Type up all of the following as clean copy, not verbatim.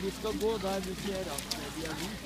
Vi skal gå der du ser at de er hvite.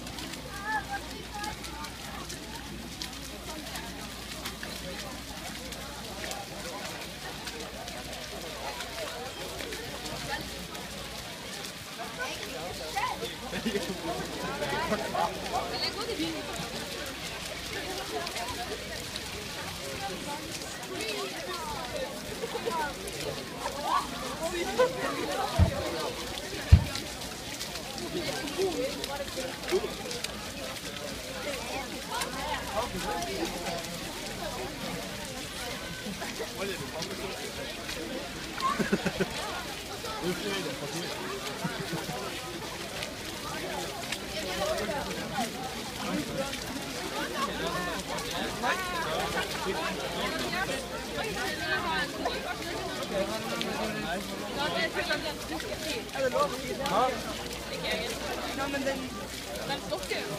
Ja, men den stokker jo.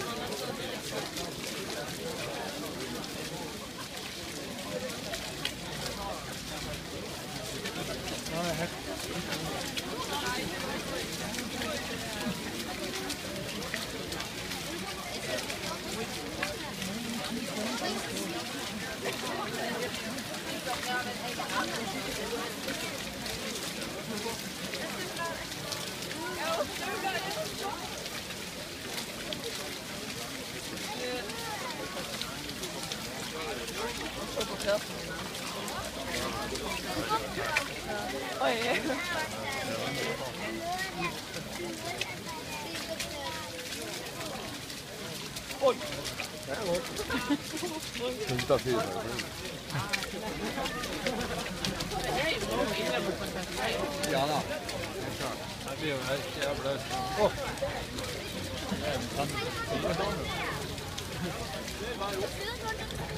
Oi. Oi. Det er godt. Funta fyr. Ja da. Det blir jo helt jævla. Åh! Det er en tann.